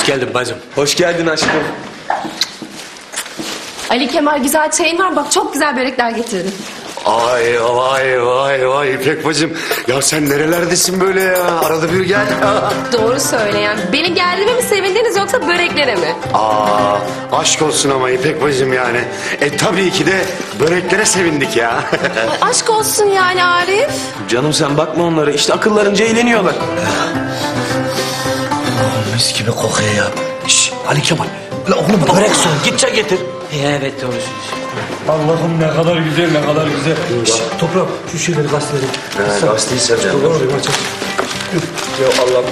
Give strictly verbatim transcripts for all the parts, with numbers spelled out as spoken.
Hoş geldin bacım. Hoş geldin aşkım. Ali Kemal güzel çayın var. Bak çok güzel börekler getirdim. Ay vay vay vay İpek bacım. Ya sen nerelerdesin böyle ya? Arada bir gel. Doğru söyle yani. Benim geldiğime mi sevindiniz yoksa böreklere mi? Aa, aşk olsun ama İpek bacım yani. E tabii ki de böreklere sevindik ya. Ay, aşk olsun yani Arif. Canım sen bakma onlara. İşte akıllarınca eğleniyorlar. Mis gibi kokuyor ya. Şşş Ali Kemal. La oğlum börek soğuk. Git çay getir. Evet doğrusunuz. Allah'ım ne kadar güzel ne kadar güzel. Şşş, Toprak şu şeyleri gazeteleri. Ha, gazeteyi seveceğim. Doğru aç aç. Ya Allah'ım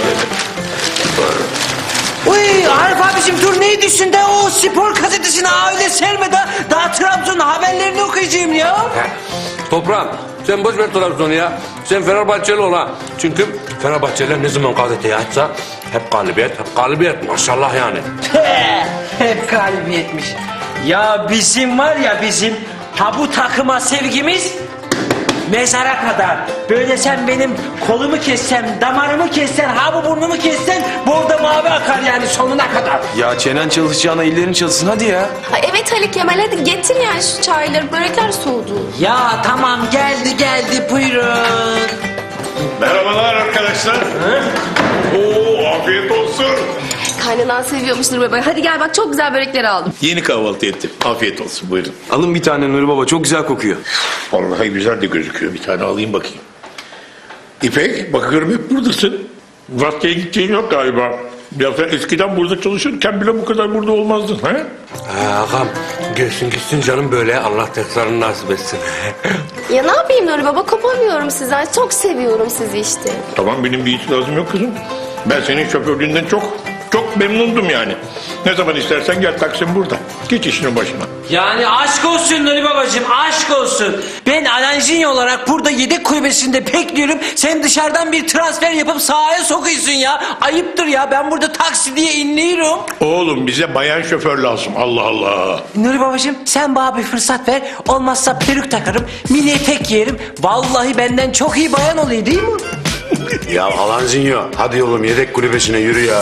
Uy Arif abicim dur ne düşün de o spor gazetesini öyle serme de daha Trabzon haberlerini okuyacağım ya. Toprağım sen boş ver Trabzon'u ya. Sen Fenerbahçeli ol ha. Çünkü Fenerbahçeliler ne zaman gazeteyi açsa hep galibiyet, hep galibiyet maşallah yani. Hep galibiyetmiş. Ya bizim var ya bizim ha bu takıma sevgimiz mezara kadar. Böyle sen benim kolumu kessen, damarımı kessen, ha bu burnumu kessen burada mavi akar yani sonuna kadar. Ya çenen çalışacağına ellerin çalışsın hadi ya. Ay, evet Ali Kemal hadi getir yani şu çayları. Börekler soğudu. Ya tamam geldi geldi buyurun. Merhabalar arkadaşlar. Oo, afiyet olsun. Kaynanan seviyormuştur bebe. Hadi gel bak çok güzel börekler aldım. Yeni kahvaltı ettim. Afiyet olsun, buyurun. Alın bir tane Nuri Baba, çok güzel kokuyor. Vallahi güzel de gözüküyor. Bir tane alayım bakayım. İpek, bakıyorum hep buradasın. Gazeteye gideceğin yok galiba. Ya sen eskiden burada çalışırken bile bu kadar burada olmazdın. He? Ha, ağam gelsin gitsin canım böyle Allah tekrarını nasip etsin. Ya ne yapayım Nuri Baba kopamıyorum sizden. Çok seviyorum sizi işte. Tamam, benim bir itirazım yok kızım. Ben senin şoförlüğünden çok çok memnundum yani. Ne zaman istersen gel, Taksim burada. Geç işinin başına. Yani aşk olsun Nuri babacığım aşk olsun. Ben Alanjinho olarak burada yedek kulübesinde bekliyorum. Sen dışarıdan bir transfer yapıp sahaya sokuyorsun ya. Ayıptır ya, ben burada taksi diye inliyorum. Oğlum bize bayan şoför lazım, Allah Allah. Nuri babacığım sen bana bir fırsat ver. Olmazsa peruk takarım, mini etek giyerim. Vallahi benden çok iyi bayan oluyor değil mi? Ya Alanzinho, hadi oğlum yedek kulübesine yürü ya.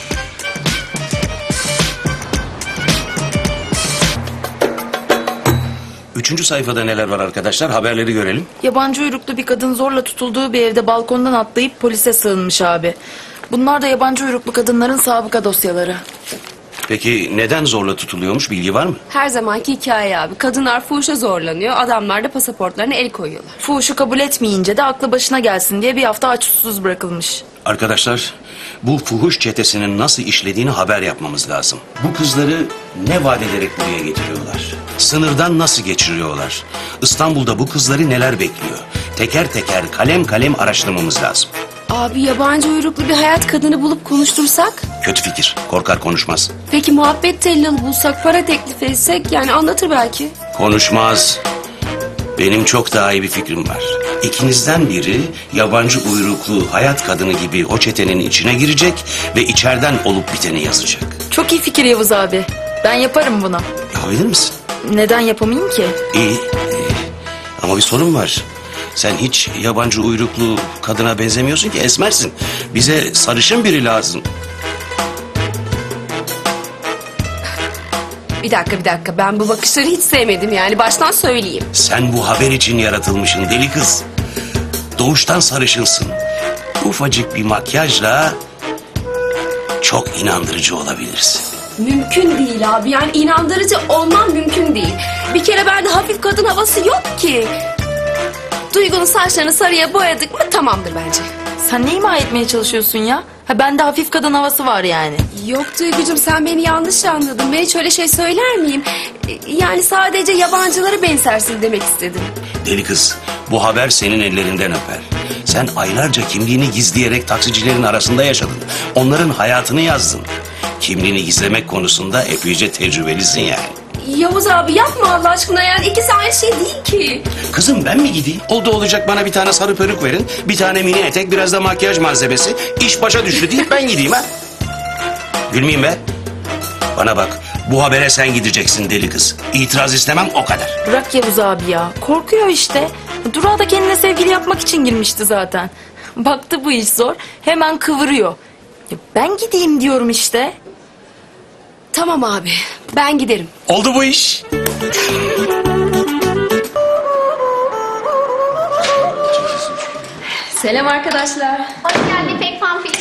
Üçüncü sayfada neler var arkadaşlar? Haberleri görelim. Yabancı uyruklu bir kadın zorla tutulduğu bir evde balkondan atlayıp polise sığınmış abi. Bunlar da yabancı uyruklu kadınların sabıka dosyaları. Peki neden zorla tutuluyormuş, bilgi var mı? Her zamanki hikaye abi. Kadınlar fuhuşa zorlanıyor. Adamlar da pasaportlarına el koyuyorlar. Fuhuşu kabul etmeyince de aklı başına gelsin diye bir hafta aç susuz bırakılmış. Arkadaşlar, bu fuhuş çetesinin nasıl işlediğini haber yapmamız lazım. Bu kızları ne vaat ederek buraya getiriyorlar? Sınırdan nasıl geçiriyorlar? İstanbul'da bu kızları neler bekliyor? Teker teker, kalem kalem araştırmamız lazım. Abi yabancı uyruklu bir hayat kadını bulup konuştursak? Kötü fikir, korkar konuşmaz. Peki muhabbet tellalı bulsak, para teklif etsek yani anlatır belki. Konuşmaz. Benim çok daha iyi bir fikrim var. İkinizden biri yabancı uyruklu hayat kadını gibi o çetenin içine girecek ve içeriden olup biteni yazacak. Çok iyi fikir Yavuz abi. Ben yaparım bunu. Yapabilir misin? Neden yapamayayım ki? İyi, iyi. Ama bir sorun var. Sen hiç yabancı uyruklu kadına benzemiyorsun ki, esmersin. Bize sarışın biri lazım. Bir dakika bir dakika ben bu bakışları hiç sevmedim yani baştan söyleyeyim. Sen bu haber için yaratılmışsın deli kız. Doğuştan sarışınsın. Ufacık bir makyajla çok inandırıcı olabilirsin. Mümkün değil abi yani inandırıcı olmam mümkün değil. Bir kere bende hafif kadın havası yok ki. Duygu'nun saçlarını sarıya boyadık mı tamamdır bence. Sen ne ima etmeye çalışıyorsun ya? Ha bende hafif kadın havası var yani. Yok Duygucuğum sen beni yanlış anladın. Ben hiç öyle şey söyler miyim? Yani sadece yabancılara benzersin demek istedim. Deli kız, bu haber senin ellerinden öper. Sen aylarca kimliğini gizleyerek taksicilerin arasında yaşadın. Onların hayatını yazdın. Kimliğini gizlemek konusunda epeyce tecrübelisin yani. Yavuz abi yapma Allah aşkına yani ikisi aynı şey değil ki. Kızım ben mi gideyim? Oldu olacak bana bir tane sarı peruk verin. Bir tane mini etek, biraz da makyaj malzemesi. İş başa düştü deyip ben gideyim ha. Gülmeyeyim be. Bana bak, bu habere sen gideceksin deli kız. İtiraz istemem o kadar. Bırak Yavuz abi ya. Korkuyor işte. Durağa da kendine sevgili yapmak için girmişti zaten. Baktı bu iş zor. Hemen kıvırıyor. Ya ben gideyim diyorum işte. Tamam abi, ben giderim. Oldu bu iş. Selam arkadaşlar. Hoş geldin İpek Pampiş.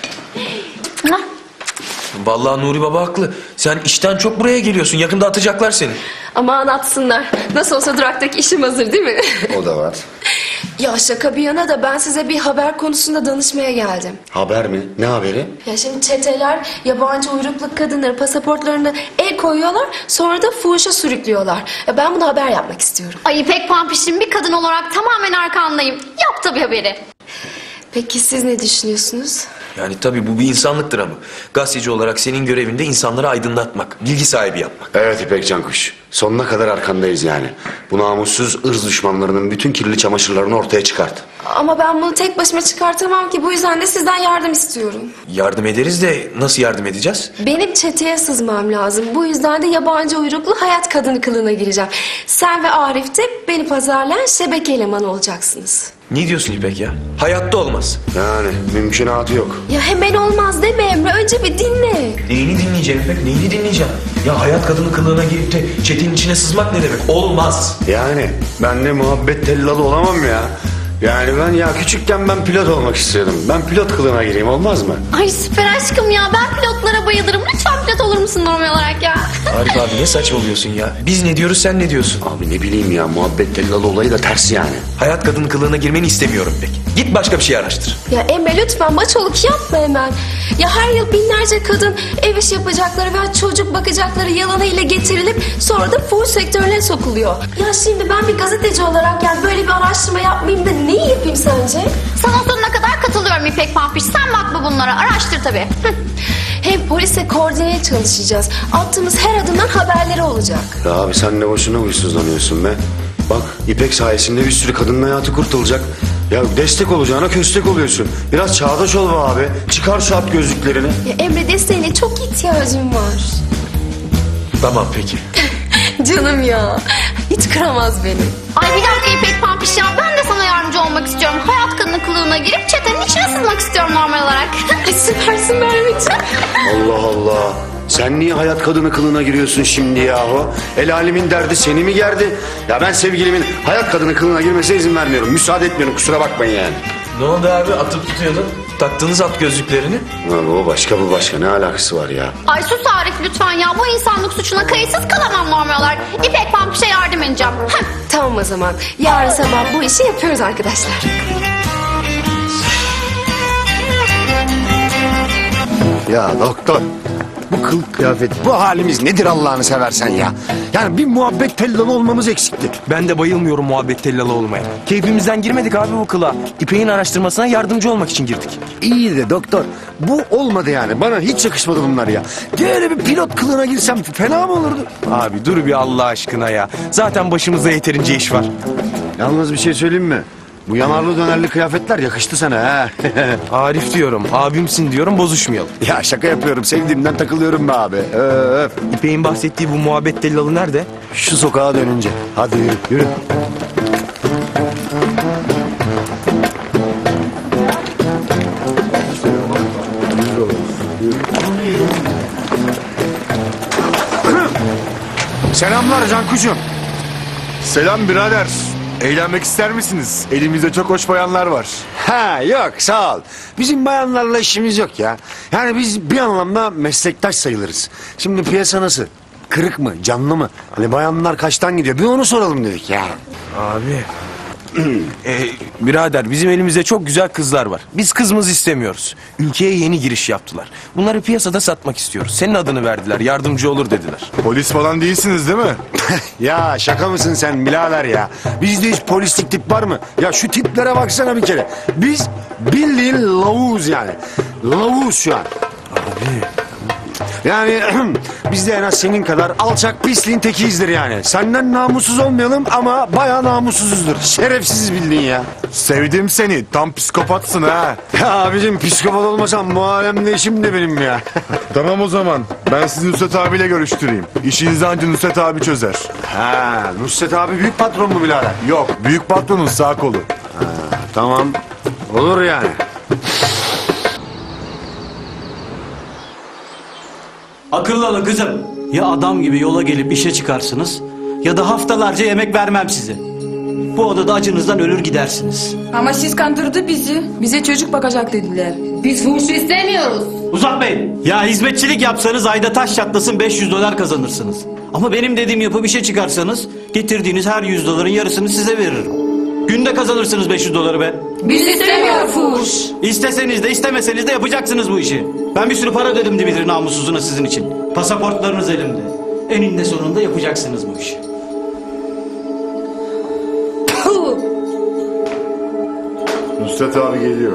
Vallahi Nuri Baba haklı. Sen işten çok buraya geliyorsun. Yakında atacaklar seni. Aman atsınlar. Nasıl olsa duraktaki işim hazır değil mi? O da var. Ya şaka bir yana da ben size bir haber konusunda danışmaya geldim. Haber mi? Ne haberi? Ya şimdi çeteler yabancı uyruklu kadınların pasaportlarını el koyuyorlar, sonra da fuhuşa sürüklüyorlar. Ya ben bunu haber yapmak istiyorum. Ay İpek Pampiş'in bir kadın olarak tamamen arkandayım. Yap tabii haberi. Peki siz ne düşünüyorsunuz? Yani tabii bu bir insanlıktır ama. Gazeteci olarak senin görevinde insanları aydınlatmak, bilgi sahibi yapmak. Evet İpek Cankuş. Sonuna kadar arkandayız yani. Bu namussuz ırz düşmanlarının bütün kirli çamaşırlarını ortaya çıkart. Ama ben bunu tek başıma çıkartamam ki, bu yüzden de sizden yardım istiyorum. Yardım ederiz de nasıl yardım edeceğiz? Benim çeteye sızmam lazım. Bu yüzden de yabancı uyruklu hayat kadını kılığına gireceğim. Sen ve Arif de beni pazarlayan şebeke elemanı olacaksınız. Ne diyorsun İpek ya? Hayatta olmaz. Yani mümkünatı yok. Ya hemen olmaz deme Emre. Önce bir dinle. Neyini dinleyeceğim İpek? Neyini dinleyeceğim? Ya hayat kadını kılığına girip de çetenin içine sızmak ne demek? Olmaz. Yani ben de muhabbet tellalı olamam ya. Yani ben ya küçükken ben pilot olmak istiyordum. Ben pilot kılığına gireyim, olmaz mı? Ay süper aşkım ya. Ben pilotlara bayılırım. Lütfen pilot olur musun normal olarak ya? Arif abi ne saçmalıyorsun ya? Biz ne diyoruz, sen ne diyorsun? Abi ne bileyim ya, muhabbet tellalı olayı da ters yani. Hayat kadını kılığına girmeni istemiyorum pek. Git başka bir şey araştır. Ya Emre lütfen maçoluk yapma hemen. Ya her yıl binlerce kadın ev işi yapacakları ve çocuk bakacakları yalanıyla getirilip sonra da fuhuş sektörüne sokuluyor. Ya şimdi ben bir gazeteci olarak yani böyle bir araştırma yapmayayım da neyi yapayım sence? Sana sonuna kadar katılıyorum İpek Pampiş. Sen bakma bunlara. Araştır tabii. Hem polise koordineye çalışacağız. Attığımız her adımdan haberleri olacak. Ya abi sen ne boşuna huysuzlanıyorsun be. Bak İpek sayesinde bir sürü kadının hayatı kurtulacak. Ya destek olacağına köstek oluyorsun. Biraz çağdaş ol be abi. Çıkar şu at gözlüklerini. Ya Emre desteğine çok ihtiyacım var. Tamam peki. Canım ya. Hiç kıramaz beni. Ay bir dakika İpek Pampiş ya. Ben de sana yardımcı olmak istiyorum. Hayat kadını kılığına girip çetenin içine sızmak istiyorum normal olarak. Ay süpersin Merveciğim. Allah Allah. Sen niye hayat kadını kılığına giriyorsun şimdi yahu? El alemin derdi seni mi gerdi? Ya ben sevgilimin hayat kadını kılığına girmesine izin vermiyorum. Müsaade etmiyorum, kusura bakmayın yani. Ne oldu abi? Atıp tutuyordun. Taktınız at gözlüklerini. Ha, bu başka bu başka, ne alakası var ya? Ay sus Arif lütfen ya. Bu insanlık suçuna kayıtsız kalamam normal olarak. İpek Pampiş'e yardım edeceğim. Heh. Tamam o zaman. Yarın sabah bu işi yapıyoruz arkadaşlar. Ya doktor, bu kıl kıyafet, bu halimiz nedir Allah'ını seversen ya? Yani bir muhabbet tellalı olmamız eksikti. Ben de bayılmıyorum muhabbet tellalı olmaya. Keyfimizden girmedik abi bu kılığa. İpek'in araştırmasına yardımcı olmak için girdik. İyi de doktor, bu olmadı yani. Bana hiç yakışmadı bunlar ya. Diğeri bir pilot kılığına girsem fena mı olurdu? Abi dur bir Allah aşkına ya. Zaten başımızda yeterince iş var. Yalnız bir şey söyleyeyim mi? Bu yanarlı dönerli kıyafetler yakıştı sana ha. Arif diyorum, abimsin diyorum, bozuşmayalım. Ya şaka yapıyorum, sevdiğimden takılıyorum be abi. Öf. İpek'in bahsettiği bu muhabbet tellalı nerede? Şu sokağa dönünce. Hadi yürü, yürü. Selamlar Cankuş'um. Selam birader. Eğlenmek ister misiniz? Elimizde çok hoş bayanlar var. Ha yok sağ ol. Bizim bayanlarla işimiz yok ya. Yani biz bir anlamda meslektaş sayılırız. Şimdi piyasa nasıl? Kırık mı? Canlı mı? Hani bayanlar kaçtan gidiyor? Bir onu soralım dedik ya. Abi. e, birader bizim elimizde çok güzel kızlar var. Biz kızımızı istemiyoruz. Ülkeye yeni giriş yaptılar. Bunları piyasada satmak istiyoruz. Senin adını verdiler. Yardımcı olur dediler. Polis falan değilsiniz değil mi? Ya şaka mısın sen birader ya? Bizde hiç polislik tip var mı? Ya şu tiplere baksana bir kere. Biz bildiğin lavuğuz yani. Lavuğuz şu an. Abi. Yani biz de en az senin kadar alçak pisliğin tekiyizdir yani. Senden namussuz olmayalım ama bayağı namussuzuzdur. Şerefsiz bildiğin ya. Sevdim seni. Tam psikopatsın ha. Ya abicim psikopat olmasam bu alemde işim de benim ya. Tamam o zaman. Ben sizi Nusret abiyle görüştüreyim. İşinizi anca Nusret abi çözer. Ha, Nusret abi büyük patron mu birader? Yok, büyük patronun sağ kolu. Ha, tamam. Olur yani. Akıllı olun kızım. Ya adam gibi yola gelip işe çıkarsınız ya da haftalarca yemek vermem size. Bu odada acınızdan ölür gidersiniz. Ama siz kandırdı bizi. Bize çocuk bakacak dediler. Biz fuhuş istemiyoruz. Uzatmayın. Ya hizmetçilik yapsanız ayda taş çatlasın beş yüz dolar kazanırsınız. Ama benim dediğim yapıp işe çıkarsanız getirdiğiniz her yüz doların yarısını size veririm. Günde kazanırsınız beş yüz doları be. Biz istemiyoruz fuhuş. İsteseniz de istemeseniz de yapacaksınız bu işi. Ben bir sürü para ödedim Dimitri namussuzuna sizin için. Pasaportlarınız elimde. Eninde sonunda yapacaksınız bu işi. Nusret abi geliyor.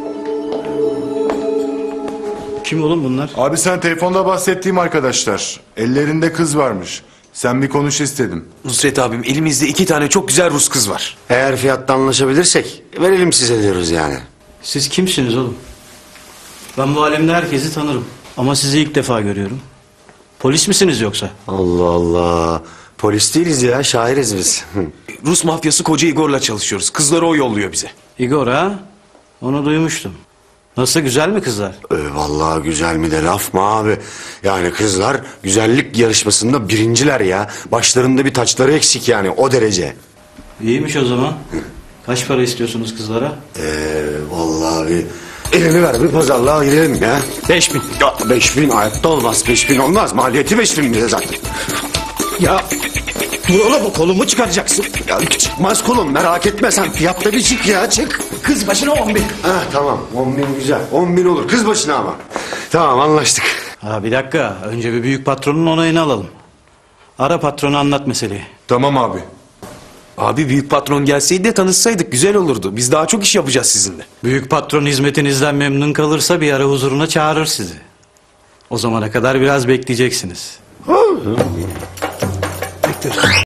Kim oğlum bunlar? Abi sen telefonda bahsettiğim arkadaşlar. Ellerinde kız varmış. Sen bir konuş istedim. Nusret abim elimizde iki tane çok güzel Rus kız var. Eğer fiyatta anlaşabilirsek verelim size diyoruz yani. Siz kimsiniz oğlum? Ben bu alemde herkesi tanırım. Ama sizi ilk defa görüyorum. Polis misiniz yoksa? Allah Allah. Polis değiliz ya, şairiz biz. Rus mafyası Koca Igor'la çalışıyoruz. Kızları o yolluyor bize. Igor ha? Onu duymuştum. Nasıl, güzel mi kızlar? Ee, vallahi güzel mi de laf mı abi? Yani kızlar güzellik yarışmasında birinciler ya. Başlarında bir taçları eksik yani, o derece. İyiymiş o zaman. Kaç para istiyorsunuz kızlara? Ee, vallahi bir elini ver bir pazarlığa girelim ya. Beş bin. Ya beş bin hayatta olmaz, beş bin olmaz. Maliyeti beş bin bize zaten. Ya dur oğlum, kolumu çıkaracaksın. Ya çıkmaz kolum, merak etme sen. Fiyatta bir çık ya, çık. Kız başına on bin. Ha tamam, on bin güzel. On bin olur, kız başına ama. Tamam, anlaştık. Ha bir dakika, önce bir büyük patronun onayını alalım. Ara patronu, anlat meseleyi. Tamam abi. Abi büyük patron gelseydi de tanışsaydık güzel olurdu. Biz daha çok iş yapacağız sizinle. Büyük patron hizmetinizden memnun kalırsa bir ara huzuruna çağırır sizi. O zamana kadar biraz bekleyeceksiniz.